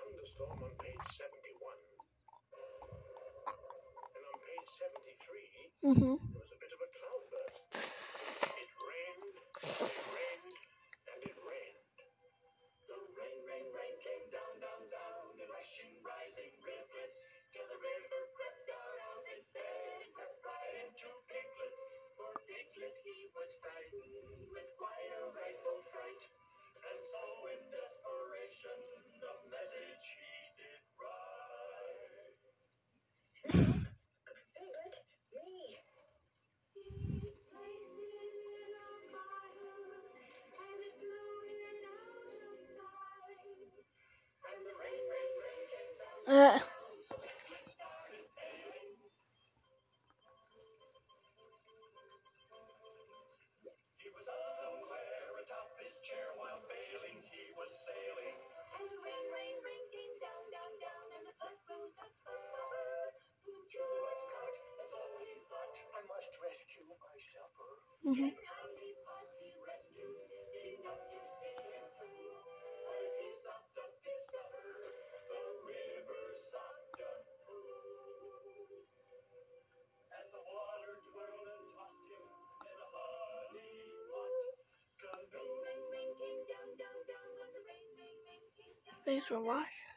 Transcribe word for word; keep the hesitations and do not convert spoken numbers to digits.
thunderstorm on page seventy-one. And on page seventy-three, Mm-hmm. there was a bit of a cloudburst. It rained, it rained, and it rained. The rain, rain, rain came down, down, down in rushing, rising rivulets till the river crept down out its bed, crept right into Piglet. For Piglet he was frightened with quite a frightful fright, and so in desperation a message he did write. Piglet, me. Uh, He was unaware atop his chair while bailing he was sailing. And the rain, rain, rain came down, down, down, and the flood rose up above. Into his cart, and so he thought, I must rescue my supper. mm-hmm. And how many pots he rescued, enough to see him through. But as he sopped up his supper, the river sopped up too. And the water twirled and tossed him in a honey pot. The rain, rain, rain came down, down, down, and the rain, rain, rain came down. Thanks for watching.